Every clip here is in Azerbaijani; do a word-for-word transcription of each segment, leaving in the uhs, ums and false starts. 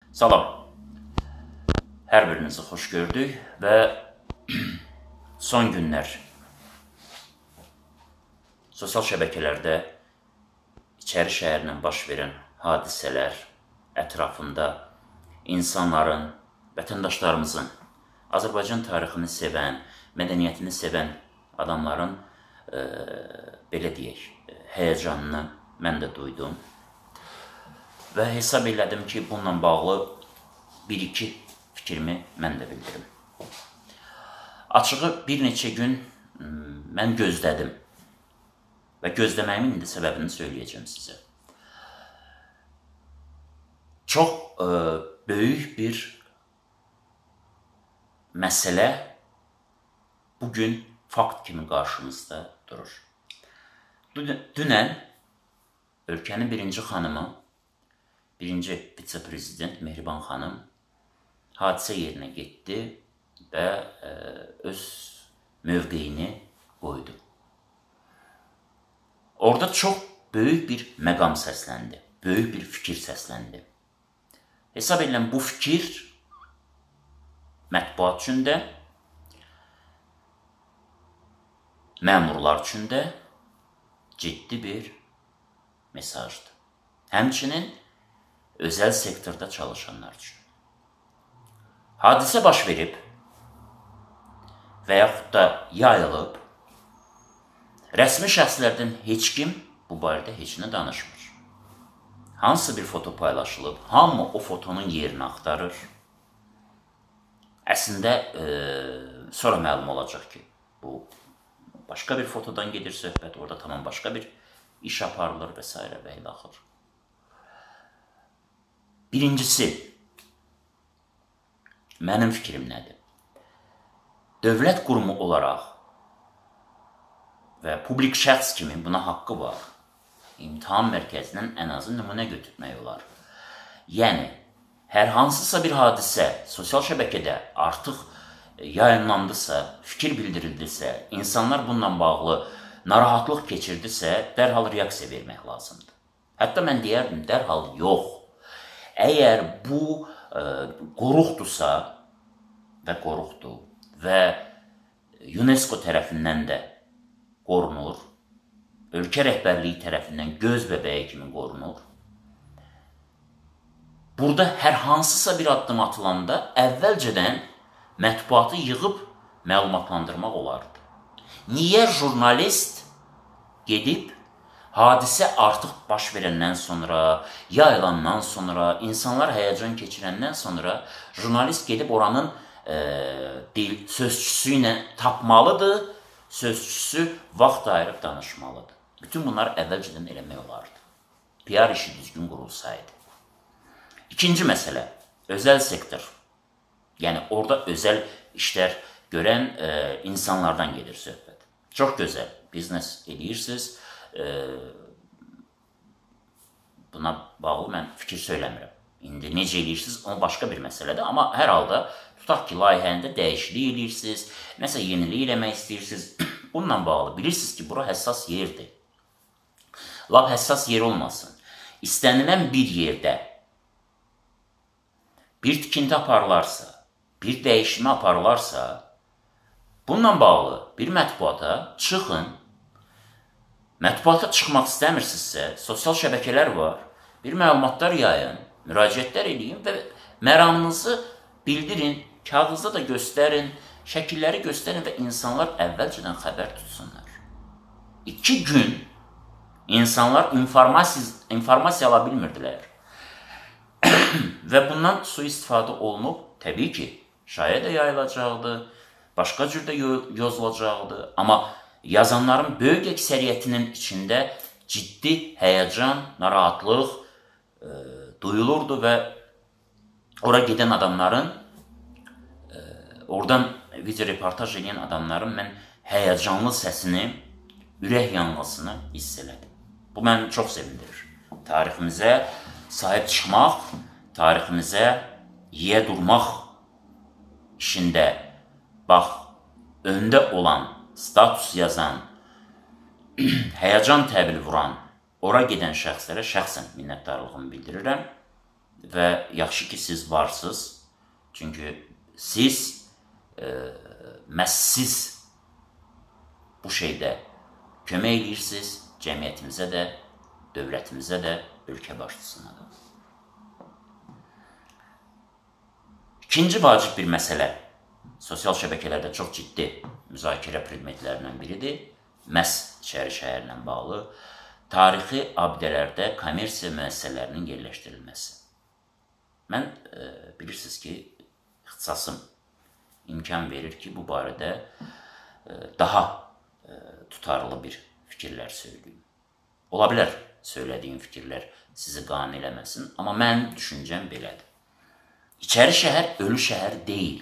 Salam, hər birinizi xoş gördük və son günlər sosial şəbəkələrdə İçəri şəhərlə baş verən hadisələr ətrafında insanların, vətəndaşlarımızın, Azərbaycan tarixini sevən, mədəniyyətini sevən adamların, e, belə deyək, həyəcanını mən də duydum. Və hesab elədim ki, bununla bağlı bir-iki fikrimi mən də bildirim. Açığı bir neçə gün mən gözlədim və gözləməyimin indi səbəbini söyləyəcəm sizə. Çox e, böyük bir məsələ bugün fakt kimi qarşımızda durur. Dünən ölkənin birinci xanımı, birinci vitse-prezident Mehriban xanım hadisə yerinə getdi və e, öz mövqeyini qoydu. Orada çox böyük bir məqam səsləndi, böyük bir fikir səsləndi. Hesab edirəm, bu fikir mətbuat üçün də, məmurlar üçün də ciddi bir mesajdır. Həmçinin özəl sektorda çalışanlar üçün. Hadisə baş verib və yaxud da yayılıb, rəsmi şəxslərdən heç kim bu barədə heç nə danışmır. Hansı bir foto paylaşılıb, hamı o fotonun yerini axtarır. Əslində, e, sonra məlum olacaq ki, bu başqa bir fotodan gedir söhbət, orada tamam başqa bir iş aparılır və s. və ilə axır. Birincisi, mənim fikrim nədir? Dövlət qurumu olaraq və publik şəxs kimi buna haqqı var. İmtahan mərkəzindən ən azı nümunə götürmək olar. Yəni, hər hansısa bir hadisə sosial şəbəkədə artıq yayınlandısa, fikir bildirildirsə, insanlar bununla bağlı narahatlıq keçirdisə, dərhal reaksiya vermək lazımdır. Hətta mən deyərdim, dərhal yox. Əgər bu e, qoruqdursa və qoruqdur və UNESCO tərəfindən də qorunur, ölkə rəhbərliyi tərəfindən göz bəbəyi kimi qorunur, burada hər hansısa bir addım atılanda əvvəlcədən mətbuatı yığıb məlumatlandırmaq olardı. Niyə jurnalist gedib hadisə artıq baş verəndən sonra, yayılandan sonra, insanlar həyəcan keçirəndən sonra jurnalist gedib oranın e, dil, sözçüsü ilə tapmalıdır, sözçüsü vaxt ayırıb danışmalıdır. Bütün bunları əvvəlcədən eləmək olardı. P R işi düzgün qurulsaydı. İkinci məsələ, özəl sektor. Yəni, orada özəl işlər görən e, insanlardan gedir söhbət. Çox gözəl, biznes eləyirsiniz. E, buna bağlı mən fikir söyləmirəm. İndi necə eləyirsiniz, o başqa bir məsələdir. Amma hər halda, tutaq ki, layihəndə dəyişiklik eləyirsiniz, nəsə yenilik eləmək istəyirsiniz. Bununla bağlı bilirsiniz ki, bura həssas yerdir. Lap həssas yer olmasın. İstənilən bir yerdə bir tikinti aparılarsa, bir dəyişmə aparılarsa, bununla bağlı bir mətbuata çıxın. Mətbuata çıxmaq istəmirsinizsə, sosial şəbəkələr var, bir məlumatlar yayın, müraciətlər eləyin və məramınızı bildirin, kağızda da göstərin, şəkilləri göstərin və insanlar əvvəlcədən xəbər tutsunlar. İki gün insanlar informasiya, informasiya ala bilmirdilər və bundan sui-istifadə olunub, təbii ki, şaya da yayılacaqdı, başqa cür də yozulacaqdı, amma yazanların böyük əksəriyyətinin içində ciddi həyəcan, narahatlıq e, duyulurdu və ora gedən adamların, e, oradan video reportaj edən adamların mən həyəcanlı səsini, ürək yanmasını hiss elədim. Bu məni çox sevindirir. Tariximizə sahib çıxmaq, tariximizə yiyə durmaq işində, bax, öndə olan, status yazan, həyəcan təbil vuran, ora gedən şəxslərə şəxsən minnətdarlığımı bildirirəm. və yaxşı ki, siz varsınız. Çünki siz, e, məhz siz bu şeydə kömək edirsiniz cəmiyyətimizə də, dövlətimizə də, ölkə başçısına da. İkinci vacib bir məsələ, sosial şəbəkələrdə çox ciddi müzakirə predmetlərindən biridir. Məhz İçəri şəhərlə bağlı tarixi abidələrdə kommersiya müəssisələrinin yerləşdirilməsi. Mən e, bilirsiniz ki, ixtisasım imkan verir ki, bu barədə e, daha e, tutarlı bir fikirlər söyləyim. Ola bilər, söylədiyim fikirlər sizi qane eləməsin, amma mənim düşüncəm belədir. İçəri şəhər ölü şəhər deyil.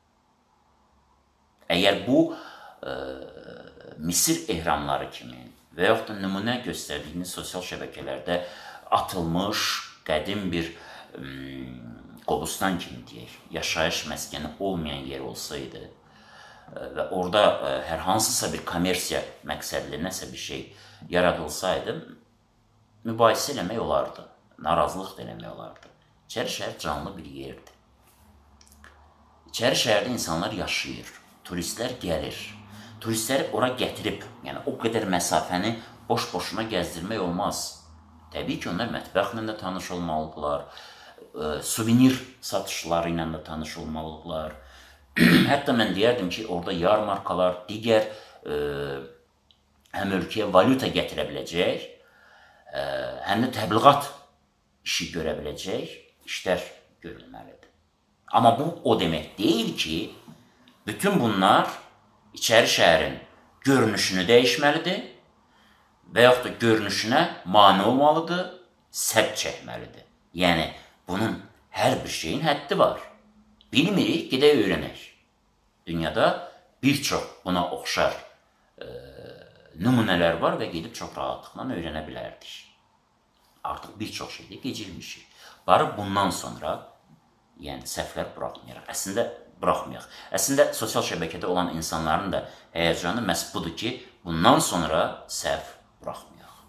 Əgər bu e, Misir ehramları kimi və yaxud da nümunə göstərdiyiniz sosial şəbəkələrdə atılmış qədim bir ım, Qobustan kimi deyək, yaşayış məskəni olmayan yer olsaydı və orada ə, hər hansısa bir kommersiya məqsədli nəsə bir şey yaradılsaydı, mübahisə eləmək olardı, narazılıq da eləmək olardı. İçəri şəhər canlı bir yerdir. İçəri şəhərdə insanlar yaşayır, turistlər gəlir. Turistləri ora gətirib, yəni o qədər məsafəni boş-boşuna gəzdirmək olmaz. Təbii ki, onlar mətbəxlə də tanış olmalıdırlar, e, suvenir satışları ilə də tanış olmalıdırlar. Hətta mən deyərdim ki, orada yarmarkalar, digər e, həm ölkəyə valyuta gətirə biləcək, e, həm də təbliğat işi görə biləcək işlər görülməlidir. Amma bu o demək deyil ki, bütün bunlar İçəri şəhərin görünüşünü dəyişməlidir və yaxud da görünüşünə mane olmalıdır, sədd çəkməlidir. Yəni, bunun hər bir şeyin həddi var. Bilmirik, gedək öyrənək. Dünyada bir çox buna oxşar e, nümunələr var və gedib çox rahatlıqla öyrənə bilərdik. Artıq bir çox şeydə gecilmişik. Barı bundan sonra, yəni səhvlər buraxmayaraq, əslində buraxmayaq. Əslində, sosial şəbəkədə olan insanların da həyəcanı məhz budur ki, bundan sonra səhv buraxmayaq.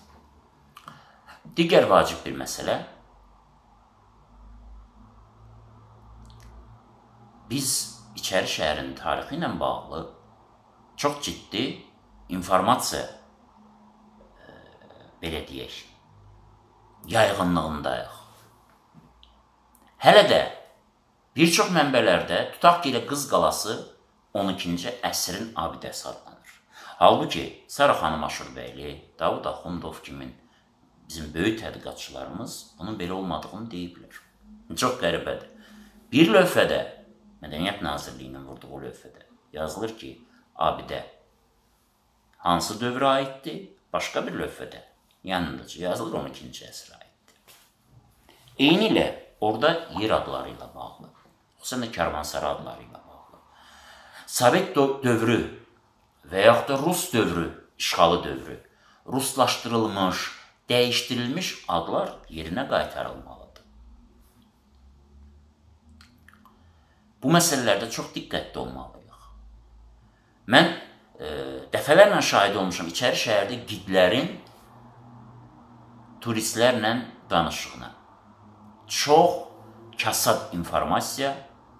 Digər vacib bir məsələ, biz İçəri şəhərin tarixi ilə bağlı çox ciddi informasiya, e, belə deyək, yayğınlığındayıq. Hələ də bir çox mənbələrdə tutaq ki, elə Qız qalası on ikinci əsrin abidəsi adlanır. Halbuki Sara xanım Aşurbəyli, Davud Axundov kimi bizim böyük tədqiqatçılarımız bunun belə olmadığını deyiblər. Çox qəribədir. Bir lövhədə, Mədəniyyət Nazirliyinin vurduğu lövhədə yazılır ki, abidə hansı dövrə aiddir? Başqa bir lövhədə yanındaca yazılır on ikinci əsrə aiddir. Eyni ilə orada yer adları ilə bağlı, xüsusən də Karvansara adları ilə bağlı, Sovet dövrü və yaxud da Rus dövrü, işğalı dövrü, ruslaşdırılmış, dəyişdirilmiş adlar yerinə qaytarılmalıdır. Bu məsələlərdə çox diqqətli olmalıyıq. Mən e, dəfələrlə şahid olmuşam İçəri şəhərdə gidlərin turistlərlə danışığına. Çox kasad informasiya,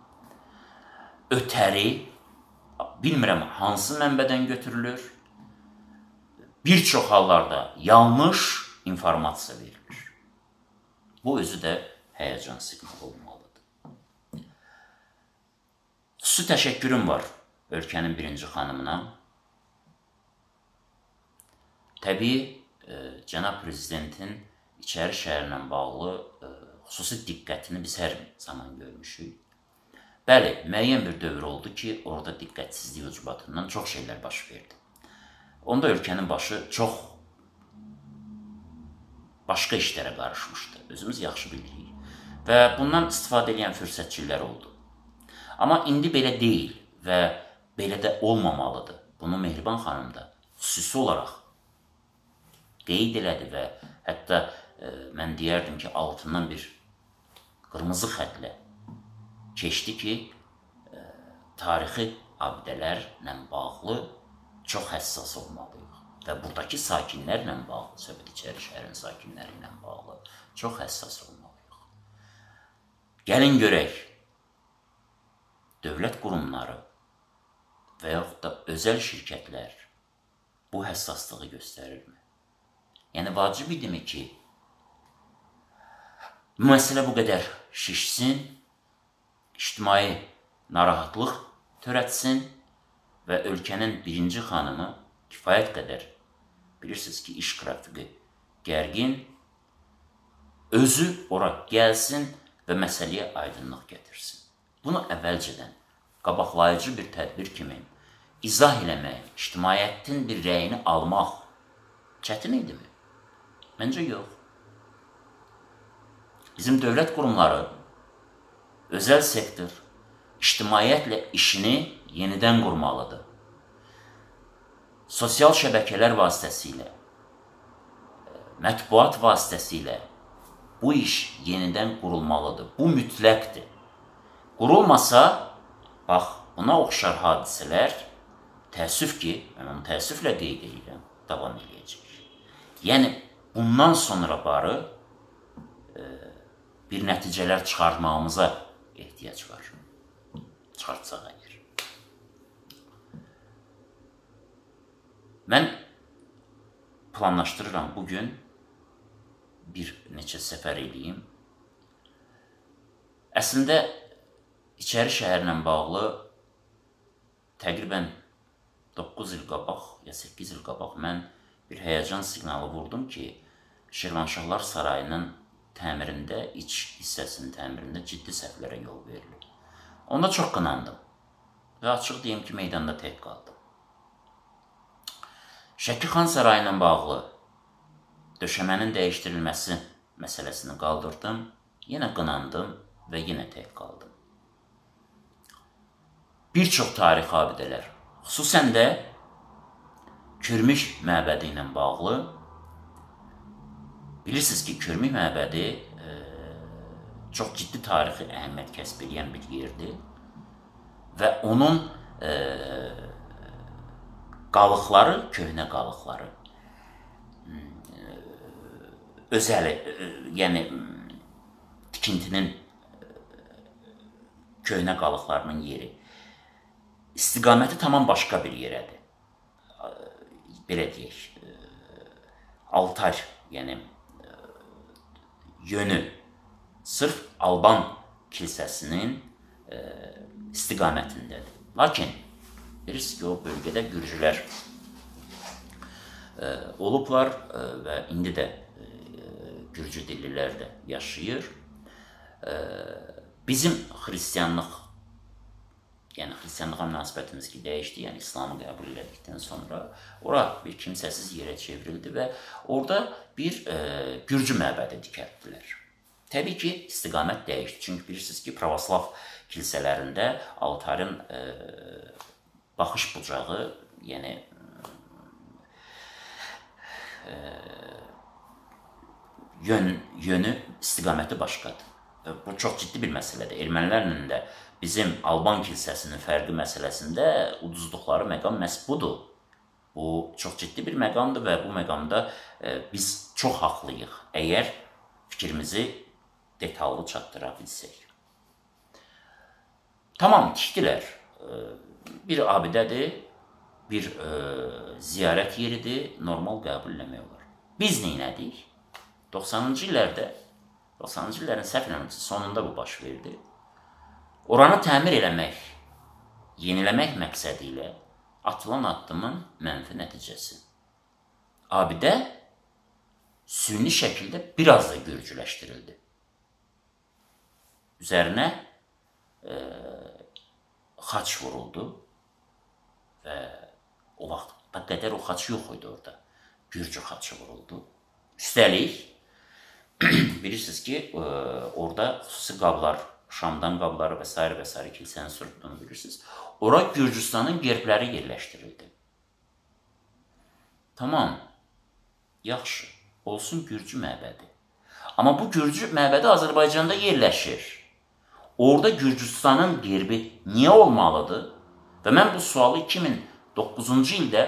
ötəri, bilmirəm hansı mənbədən götürülür, bir çox hallarda yanlış informasiya verilir. Bu özü də həyəcan siqnalı olmalıdır. Xüsusi təşəkkürüm var ölkənin birinci xanımına. Təbii, e, cənab prezidentin İçəri şəhərlə bağlı e, xüsusi diqqətini biz hər zaman görmüşük. Bəli, müəyyən bir dövr oldu ki, orada diqqətsizlik ucbatından çox şeylər baş verdi. Onda ölkənin başı çox başqa işlərə qarışmışdı. Özümüz yaxşı bilirik. Və bundan istifadə edən fürsətçilər oldu. Amma indi belə deyil və belə də olmamalıdır. Bunu Mehriban xanım da xüsusi olaraq qeyd elədi və hətta e, mən deyərdim ki, altından bir qırmızı xətlə keçdi ki, e, tarixi abidələrlə bağlı çox həssas olmalıyıq. Və buradakı sakinlərlə bağlı, söhbət İçəri şəhərin sakinləri ilə bağlı çox həssas olmalıyıq. Gəlin görək, dövlət qurumları və yaxud da özəl şirkətlər bu həssaslığı göstərirmi? Yəni, vacib idimi ki, bu məsələ bu qədər şişsin, ictimai narahatlıq törətsin və ölkənin birinci xanımı kifayət qədər, bilirsiniz ki, iş qrafiki gərgin, özü ora gəlsin və məsələyə aydınlıq gətirsin. Bunu əvvəlcədən qabaqlayıcı bir tədbir kimi izah eləmək, ictimaiyyətin bir rəyini almaq çətin idimi? Məncə yox. Bizim dövlət qurumları, özəl sektor, ictimaiyyətlə işini yenidən qurmalıdır. Sosial şəbəkələr vasitəsilə, mətbuat vasitəsilə bu iş yenidən qurulmalıdır. Bu mütləqdir. Qurulmasa, bax, buna oxşar hadisələr, təəssüf ki, mən onu təəssüflə qeyd edirəm, davam edəcək. Yəni, bundan sonra barı e, bir nəticələr çıxartmağımıza ehtiyac var. Çıxartsaq əgər. Mən planlaşdırıram bugün bir neçə səfər eləyim. Əslində, İçəri şəhərlə bağlı təqribən doqquz il qabaq, ya səkkiz il qabaq mən bir həyəcan siqnalı vurdum ki, Şirvanşahlar Sarayının təmirində, iç hissəsinin təmirində ciddi səhvlərə yol verilir. Onda çox qınandım və açıq deyim ki, meydanda tək qaldım. Şəki Xan Sarayı ilə bağlı döşəmənin dəyişdirilməsi məsələsini qaldırdım, yenə qınandım və yenə tək qaldım. Bir çox tarixi abidələr, xüsusən də Kürmük məbədi ilə bağlı, bilirsiniz ki, Kürmük məbədi e, çox ciddi tarixi əhəmiyyət kəsb edən bir yerdir və onun e, qalıqları, köhnə qalıqları, e, özəli, e, yəni tikintinin köhnə qalıqlarının yeri, istiqaməti tamam başqa bir yerədir. Belə deyək, altar, yəni yönü sırf Alban kilsəsinin istiqamətindədir. Lakin, bilirsiniz ki, o bölgədə Gürcülər olublar və indi də Gürcü dillilər də yaşayır. Bizim xristiyanlıq, yəni xristiyanlığa münasibətimiz ki, dəyişdi, yəni İslamı qəbul edildikdən sonra ora bir kimsəsiz yerə çevrildi və orada bir e, Gürcü məbədi dikəltdilər. Təbii ki, istiqamət dəyişdi. Çünki bilirsiniz ki, pravoslav kilsələrində altarın e, baxış bucağı, yəni e, yön, yönü, istiqaməti başqadır. Bu çox ciddi bir məsələdir. Ermənilərlə də bizim Alban kilsəsinin fərqi məsələsində uduzduqları məqam məhz budur. Bu çox ciddi bir məqamdır və bu məqamda e, biz çox haqlıyıq, əgər fikrimizi detallı çatdıra bilsək. Tamam, tikdilər. E, bir abidədir, bir e, ziyarət yeridir, normal qəbul eləmək olar. Biz neynədik? doxsanıncı illərdə, doxsanıncı illərin səhv eləmirəmsə, sonunda bu baş verdi. Oranı təmir eləmək, yeniləmək məqsədi ilə atılan addımın mənfi nəticəsi. Abidə süni şəkildə biraz da gürcüləşdirildi. Üzərinə e, xaç vuruldu və o vaxtda qədər o xaç yox idi orada. Gürcü xaçı vuruldu. Üstəlik, bilirsiniz ki, e, orada xüsusi qablar, Şamdan qabları və s. və s. kilsənin sürtdüyünü bilirsiniz. Ora Gürcüstanın gerbləri yerləşdirildi. Tamam, yaxşı, olsun Gürcü məbədi. Amma bu Gürcü məbədi Azərbaycanda yerləşir. Orada Gürcüstanın gerbi niyə olmalıdır? Və mən bu sualı iki min doqquzuncu ildə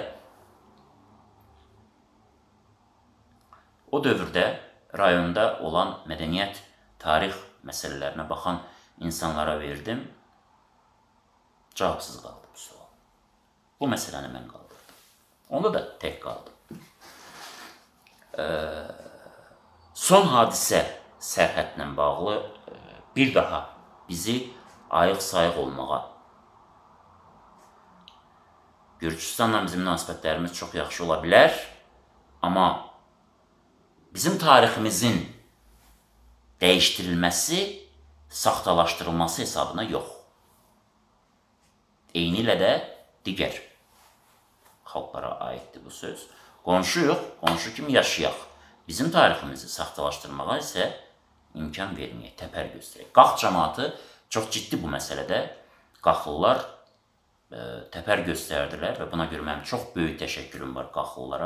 o dövrdə rayonda olan Mədəniyyət Tarix məsələlərinə baxan insanlara verdim. Cavabsız qaldı bu sual. Bu məsələni mən qaldırdım. Onda da tək qaldım. Ee, son hadisə sərhədlə bağlı bir daha bizi ayıq-sayıq olmağa, Gürcüstanla bizim münasibətlərimiz çox yaxşı ola bilər, amma bizim tariximizin dəyişdirilməsi, saxtalaşdırılması hesabına yox. Eyni ilə də digər xalqlara aiddir bu söz. Qonşuyuq, qonşu kimi yaşayaq. Bizim tariximizi saxtalaşdırmağa isə imkan verməyək, təpər göstərək. Qax cəmaatı çox ciddi bu məsələdə qaxlılar təpər göstərdilər və buna görə mənim çox böyük təşəkkürüm var qaxlılara.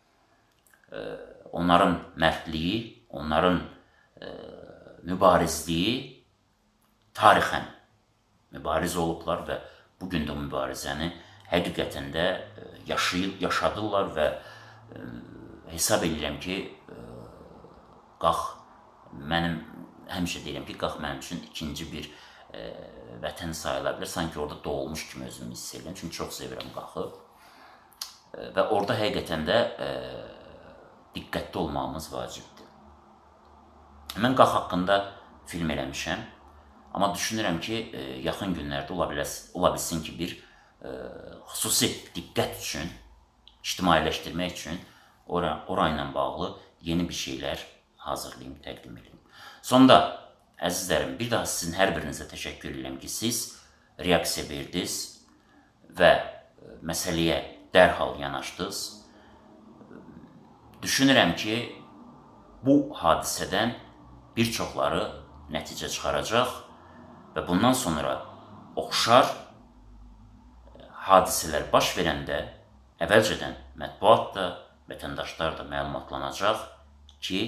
Onların mərdliyi, onların mübarizliyi tarixən mübariz olublar və bugün də mübarizəni həqiqətən də yaşayıb, yaşadırlar və hesab edirəm ki, qax, mənim həmişə deyirəm ki, qax mənim üçün ikinci bir vətən sayıla bilər. Sanki orada doğulmuş kimi özümü hiss edirəm. Çünki çox sevirəm qaxı. Və orada həqiqətən də diqqətli olmağımız vacibdir. Mən qax haqqında film eləmişəm. Amma düşünürəm ki, yaxın günlərdə ola bilsin ki, bir xüsusi diqqət üçün, ictimailəşdirmək üçün ora ilə bağlı yeni bir şeylər hazırlayım, təqdim edeyim. Sonda, əzizlərim, bir daha sizin hər birinizə təşəkkür edirəm ki, siz reaksiya verdiniz və məsələyə dərhal yanaşdınız. Düşünürəm ki, bu hadisədən bir çoxları nəticə çıxaracaq və bundan sonra oxşar hadisələr baş verəndə əvvəlcədən mətbuat da, vətəndaşlar da məlumatlanacaq ki,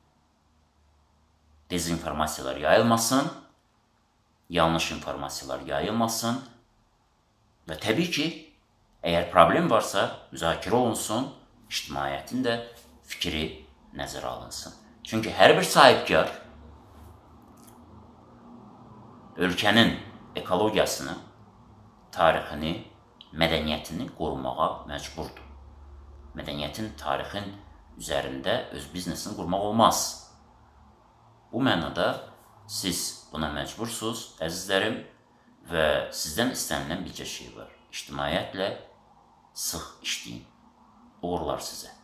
dezinformasiyalar yayılmasın, yanlış informasiyalar yayılmasın və təbii ki, əgər problem varsa, müzakirə olunsun, ictimaiyyətin də fikri nəzərə alınsın. Çünki hər bir sahibkar ölkənin ekologiyasını, tarixini, mədəniyyətini qorumağa məcburdur. Mədəniyyətin, tarixin üzərində öz biznesini qurmaq olmaz. Bu mənada siz buna məcbursunuz, əzizlərim, və sizdən istənilən bircə şey var. İctimaiyyətlə sıx işləyin. Uğurlar sizə.